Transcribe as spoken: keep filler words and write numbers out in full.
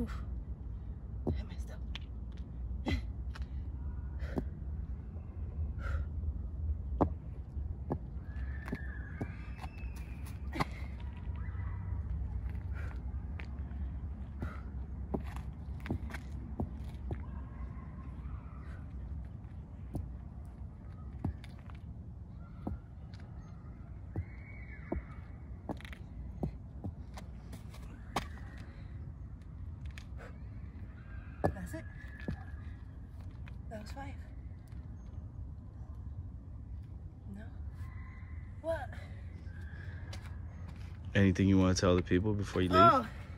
Oof. I messed up. That's it. That was five. No? What? Anything you want to tell the people before you leave? Oh.